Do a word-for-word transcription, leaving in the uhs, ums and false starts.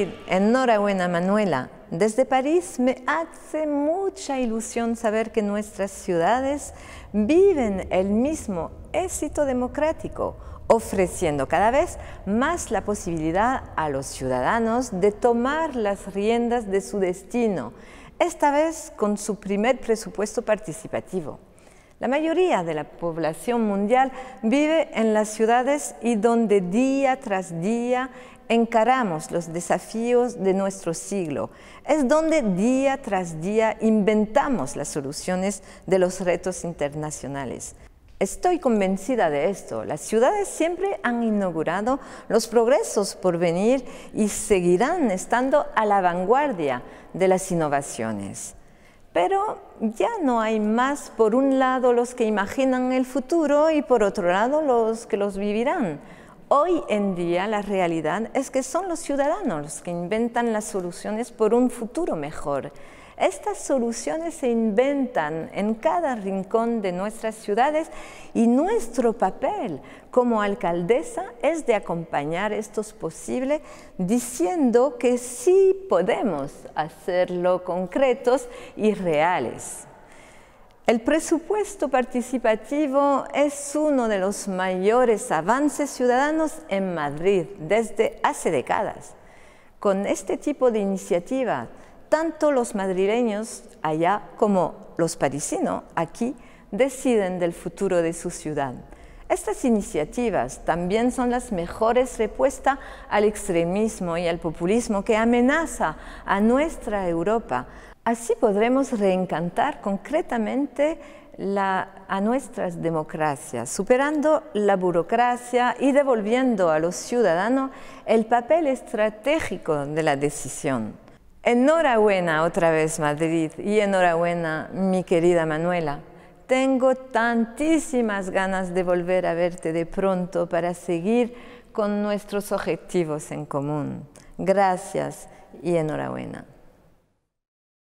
Madrid, enhorabuena Manuela. Desde París me hace mucha ilusión saber que nuestras ciudades viven el mismo éxito democrático, ofreciendo cada vez más la posibilidad a los ciudadanos de tomar las riendas de su destino, esta vez con su primer presupuesto participativo. La mayoría de la población mundial vive en las ciudades y donde día tras día encaramos los desafíos de nuestro siglo. Es donde día tras día inventamos las soluciones de los retos internacionales. Estoy convencida de esto. Las ciudades siempre han inaugurado los progresos por venir y seguirán estando a la vanguardia de las innovaciones. Pero ya no hay más, por un lado, los que imaginan el futuro y por otro lado, los que los vivirán. Hoy en día la realidad es que son los ciudadanos los que inventan las soluciones por un futuro mejor. Estas soluciones se inventan en cada rincón de nuestras ciudades y nuestro papel como alcaldesa es de acompañar estos posibles diciendo que sí podemos hacerlo concretos y reales. El presupuesto participativo es uno de los mayores avances ciudadanos en Madrid desde hace décadas. Con este tipo de iniciativa, tanto los madrileños allá como los parisinos aquí deciden del futuro de su ciudad. Estas iniciativas también son las mejores respuestas al extremismo y al populismo que amenaza a nuestra Europa. Así podremos reencantar concretamente la, a nuestras democracias, superando la burocracia y devolviendo a los ciudadanos el papel estratégico de la decisión. Enhorabuena otra vez Madrid y enhorabuena mi querida Manuela. Tengo tantísimas ganas de volver a verte de pronto para seguir con nuestros objetivos en común. Gracias y enhorabuena.